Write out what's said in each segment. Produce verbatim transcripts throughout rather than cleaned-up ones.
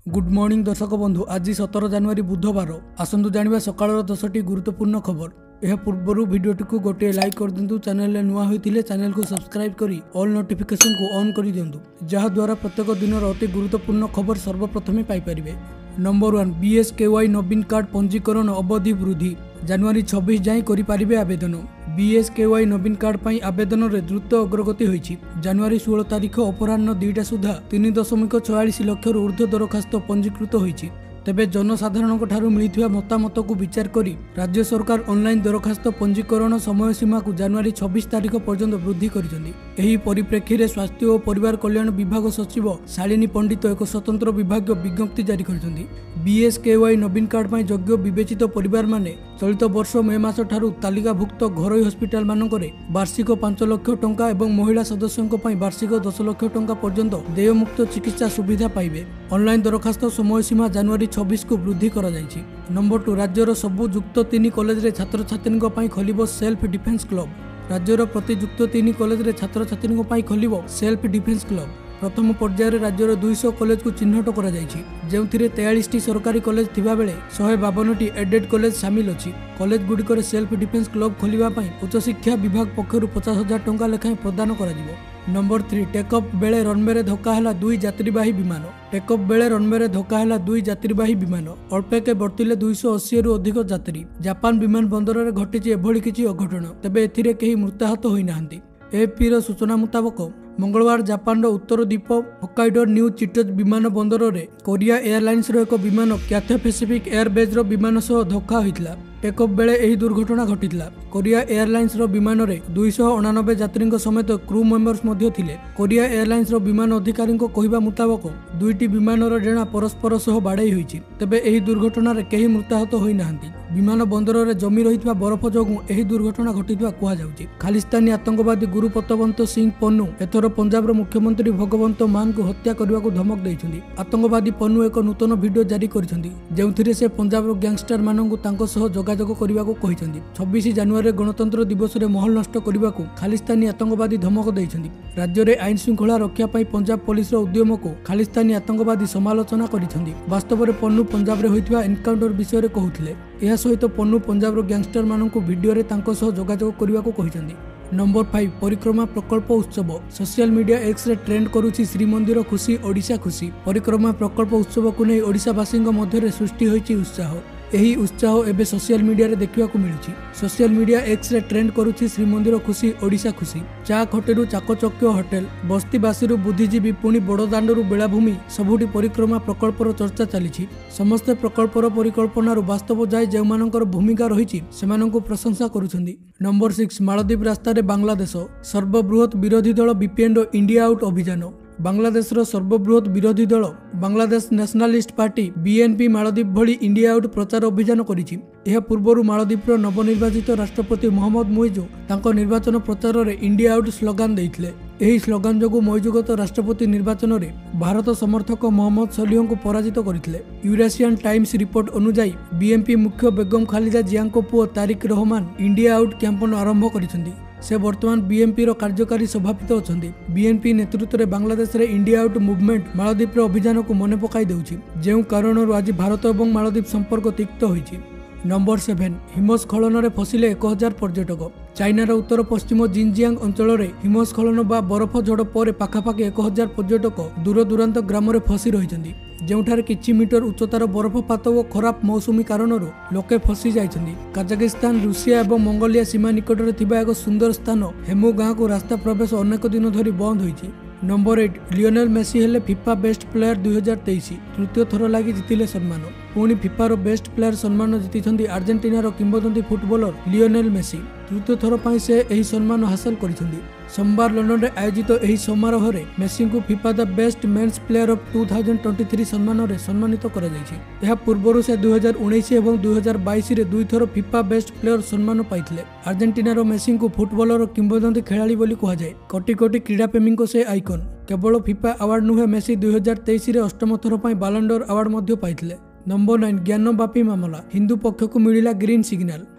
Good morning दर्शक बंधु। आज सतर जनवरी बुधवार। आसतु जानिबा सकाळर दसटी गुरुत्वपूर्ण खबर। यह पूर्व वीडियोटी को गोटे लाइक कर दिंतु। चैनल नुआ होइथिले चैनल को सब्सक्राइब करी ऑल नोटिफिकेशन को ऑन कर दिंतु, जहाँ द्वारा प्रत्येक दिन अति गुरुत्वपूर्ण खबर सर्वप्रथमे पाई परिबे। नंबर वन, बीएसकेवाई नवीन कार्ड पंजीकरण अवधि वृद्धि। जनवरी छब्बीस जाए करि पारिबे आवेदन। बीएसकेवाई नवीन कार्ड पाई आवेदन रे द्रुत अग्रगति होइछि। जनवरी सोलह तारिख अपराह्न दुईटा सुधा तीन दशमिक छयालीस लक्ष ऊर्ध्व दरखास्त पंजीकृत होइछि। तेबे जनसाधारण मिलता मतामत को विचार करी राज्य सरकार ऑनलाइन दरखास्त पंजीकरण समय सीमा को जनवरी छब्बीस तारिख पर्यंत वृद्धि करिसेंति। एही परिप्रेक्षी रे स्वास्थ्य और परिवार कल्याण विभाग सचिव शालिनी पंडित एक स्वतंत्र विभाग विज्ञप्ति जारी करिसेंति। बीएसकेवाई नवीन कार्ड पाई योग्य विवेचित परिवार माने चलित वर्ष मे मास ठारू तालिकाभुक्त घरोई हस्पिटाल मानकरे वार्षिक पांच लक्ष टंका एवं महिला सदस्यों पाई वार्षिक दस लक्ष टंका पर्यंत देयमुक्त चिकित्सा सुविधा पाइबे। ऑनलाइन दरखास्त समय सीमा जनवरी छब्बीस को वृद्धि करा जायछि। नंबर टू, राज्यर सबु युक्त तीन कॉलेज रे छात्र छात्री पाई खोलिबो सेल्फ डिफेन्स क्लब। राज्यर प्रति युक्त तीन कॉलेज रे छात्र छात्री पाई खोलिबो सेल्फ डिफेन्स क्लब। प्रथम पर्यायर राज्यर दुईश कॉलेज को चिन्हट करा जायछि, जेउथिरे तेयालीस टी सरकारी कॉलेज थिबा बेले एक सौ बावन टी एडेड कॉलेज शामिल अछि। कॉलेज गुड़िकर सेल्फ डिफेन्स क्लब खोलिबा पाई उच्च शिक्षा विभाग पक्षरु पचास हजार टंका लेखाएं प्रदान करा जिवो। नंबर थ्री, टेकअप बेले रनवे रे धक्का हैला दुई यात्रीवाही विमान। टेकअप बेले रनवे रे धक्का हैला दुई यात्रीवाही विमान। अल्पेके बर्तिले दुईश अशी रु अधिक यात्री। जापान विमान बंदर रे घटिछि एभली किछि अघटन, तेबे एथिरे केही मृताहत होई नाहंती। एएफपी रो सूचना मुताबक मंगलवार जापान उत्तर द्वीप होक्काइडो न्यू चिटोज विमान बंदर रे कोरिया एयरलाइंस रो एक विमान कैथे पैसिफिक एयरबेज रो विमान सह धक्का होइतिला। टेकअप बेले एही दुर्घटना घटितिला। कोरिया एयरलाइंस रो विमान रे दुईश अणानबे यात्री समेत क्रू मेंबर्स मध्य थिले। कोरिया एयरलाइंस रो विमान अधिकारी कहवा मुताबक दुईटी विमान रो डेणा परस्पर सह बाड़ई होइछि, तेबे एही दुर्घटना रे केही मृताहत होई नाहंती। विमान बंदर रे जमी रहितबा बरफ जोगु एही दुर्घटना घटितबा कुहा जाउछि। खालिस्तानी आतंकवादी गुरु पतवंत सिंह पन्नू एथर पंजाब रो मुख्यमंत्री भगवंत मान को हत्या करने को धमक देइछन्ति। आतंकवादी पन्नू एक नूतन वीडियो जारी करिसन्ति, जेउथिरे से पंजाब रो गैंगस्टर माननकु तांको सह जोगाजोग करने को कहिसन्ति। छब्बीस जनवरी गणतंत्र दिवस रे महल नष्ट करने को खालिस्तानी आतंकवादी धमक देइछन्ति। राज्य रे आईन श्रृंखला रक्षा पाई पंजाब पुलिस रो उद्यम को खालिस्तानी आतंकवादी समालोचना करिसन्ति। वास्तव रे पन्नू पंजाब रे होइथिबा एनकाउंटर विषय रे कहउथिले। एहा सहित पन्नू पंजाब रो गैंगस्टर माननकु वीडियो रे तांको सह जोगाजोग करने को कहिसन्ति। नंबर फाइव, परिक्रमा प्रकल्प उत्सव। सोशल मीडिया एक्स रे ट्रेंड करुछि श्रीमंदिर खुशी ओडिशा खुशी। परिक्रमा प्रकल्प उत्सव को नहीं ओडिशावासी मध्य सृष्टि होइछि उत्साह। एही उत्साह एबे सोशल मीडिया रे देखिबा को मिलुछि। सोशल मीडिया एक्स रे ट्रेंड करुछि श्रीमंदिर खुशी ओडिशा खुशी। चा खटेरु चाकचक्य होटेल, बस्तीवासी बुद्धिजीवी पुणी बड़दाण्डरू बेलाभूमि सबुठी परिक्रमा प्रकल्पर चर्चा चली। समस्त प्रकल्पर परिकल्पना वास्तव जाए जो मानकर भूमिका रही प्रशंसा करुछन्ति। नंबर सिक्स, मालदीप रास्ता रे बांग्लादेश। सर्वबृहत विरोधी दल बीपीएन इंडिया आउट अभियान। बांग्लादेश रो सर्वबृहत विरोधी दल Bangladesh nationalist party BNP Maldives भली इंडिया आउट प्रचार अभियान करिछि। यह पूर्व मालदीप नवनिर्वाचित राष्ट्रपति मोहम्मद मुइजु तांको निर्वाचन प्रचार रे इंडिया आउट स्लोगान देइथिले। एही स्लोगान जोगु मौजुगत राष्ट्रपति निर्वाचन रे भारत समर्थक मोहम्मद सलीह को पराजित करथिले। यूरेशियन टाइम्स रिपोर्ट अनुसार बीएनपी मुख्य बेगम खालिदा जियाको पुओ Tarique Rahman India out campaign आरंभ करिसन्ति। से वर्तमान बीएनपी रो कार्यकारी सभापति अछन्ति। बीएनपी नेतृत्व रे बांग्लादेश रे इंडिया आउट मूवमेंट मालदीप रो अभियान को मन पकाई देउछि, जेउ कारणरू आज भारत और मालदीप संपर्क तिक्त होइछि। नंबर सेवेन, हिमस्खलन रे फसिले एक हजार पर्यटक। चाइनार उत्तर पश्चिम जिनजियांग अंचल रे हिमस्खलन बा बरफ झड़ पर पाखापाखि एक हजार पर्यटक दूर दूरांत ग्राम रे फसी रहिछन्ति, जेउठारे किछि मीटर उच्चतार बरफपात और खराब मौसुमी कारणरू लोके फसी जाइछन्ति। काजाकिस्तान, रूसिया और मंगोलिया सीमा निकट रे थिबा एक सुंदर स्थान हेमु गाँ को रास्ता प्रवेश अनेक दिन धरी बंद होइछि। नंबर एट, लियोनेल मेसी हेले फिफा बेस्ट प्लेयर दुई हजार तेईस। तृतीय थर लगी जितिले सम्मान। पुणी फिफार बेस्ट प्लेयर सम्मान जीति अर्जेंटीनार किंवदंती फुटबॉलर लियोनेल मेसी। तृतीय थर पर से यह सम्मान हासिल करिसेंति। सोमवार लंडन में आयोजित यह समारोह में मेसी को FIFA the best men's player of two thousand twenty three सम्मान में सम्मानित करा जायछि। यह पूर्व से दुई हजार उन्नीस और दुई हजार बाईस रे दुई थर फिफा बेस्ट प्लेयर सम्मान पाइथिले। अर्जेंटीनार मेसी को फुटबॉलर किंवदंती खेलाड़ी बोली कहा जाए। कोटी कोटी क्रीड़ा प्रेमी से आइकन। केवल फिफा अवार्ड नुहे, मेसी दुई हजार तेईस अष्टम थर पर बालंडोर अवार्ड पाइथिले। नंबर नाइन, ज्ञान बापी मामला। हिंदू पक्ष को मिला ग्रीन सिग्नाल।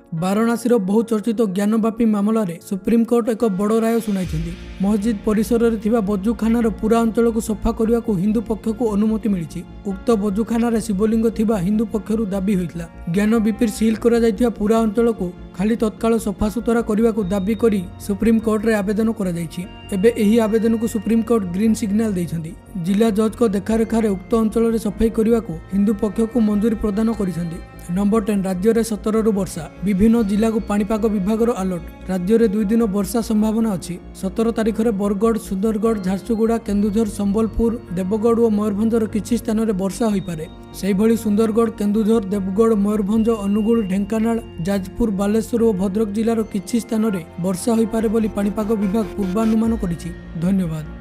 ବାରାଣାସୀର ବହୁ ଚର୍ଚ୍ଚିତ ଜ୍ଞାନବାପୀ ମାମଲାରେ ସୁପ୍ରିମକୋର୍ଟ ଏକ ବଡ଼ ରାୟ ଶୁଣାଇଛନ୍ତି। ମସଜିଦ ପରିସରରେ ଥିବା ବଜୁଖାନାର ପୁରା ଅଞ୍ଚଳକୁ ସଫା କରିବାକୁ ହିନ୍ଦୁ ପକ୍ଷକୁ ଅନୁମତି ମିଳିଛି। ଉକ୍ତ ବଜୁଖାନାରେ ଶିବଲିଙ୍ଗ ଥିବା ହିନ୍ଦୁ ପକ୍ଷରୁ ଦାବି ହୋଇଥିଲା। ଜ୍ଞାନବାପୀର ସିଲ୍ କରାଯାଇଥିବା ପୁରା ଅଞ୍ଚଳକୁ ଖାଲି ତତ୍କାଳ ସଫାସୁତରା କରିବାକୁ ଦାବି କରି ସୁପ୍ରିମକୋର୍ଟରେ ଆବେଦନ କରାଯାଇଛି। ଏବେ ଏହି ଆବେଦନକୁ ସୁପ୍ରିମକୋର୍ଟ ଗ୍ରୀନ୍ ସିଗ୍ନାଲ ଦେଇଛନ୍ତି। ଜିଲ୍ଲା ଜଜଙ୍କ ଦେଖାରେଖାରେ ଉକ୍ତ ଅଞ୍ଚଳରେ ସଫେଇ କରିବାକୁ ହିନ୍ଦୁ ପକ୍ଷକୁ ମଞ୍ଜୁରୀ ପ୍ରଦାନ କରିଛନ୍ତି। ନମ୍ବର ଟେନ୍ ରାଜ୍ୟରେ ସତରରୁ ବର୍ଷା। ବିଭିନ୍ନ ଜିଲ୍ଲାକୁ ପାଣିପାଗ ବିଭାଗର ଆଲର୍ଟ। ରାଜ୍ୟରେ ଦୁଇ ଦିନ ବର୍ଷା ସମ୍ଭାବନା ଅଛି। ସତର ତାରିଖରେ ବରଗଡ଼, ସୁନ୍ଦରଗଡ଼, ଝାରସୁଗୁଡ଼ା, କେନ୍ଦୁଝର, ସମ୍ବଲପୁର, ଦେବଗଡ଼ ଓ ମୟୂରଭଞ୍ଜର କିଛି ସ୍ଥାନରେ ବର୍ଷା ହୋଇପାରେ। ସେହିଭଳି ସୁନ୍ଦରଗଡ଼, କେନ୍ଦୁଝର, ଦେବଗଡ଼, ମୟୂରଭଞ୍ଜ, ଅନୁଗୁଳ, ଢେଙ୍କାନାଳ, ଯାଜପୁର, ବାଲେଶ୍ୱର ଓ ଭଦ୍ରକ ଜିଲ୍ଲାର କିଛି ସ୍ଥାନରେ ବର୍ଷା ହୋଇପାରେ ବୋଲି ପାଣିପାଗ ବିଭାଗ ପୂର୍ବାନୁମାନ କରିଛି। ଧନ୍ୟବାଦ।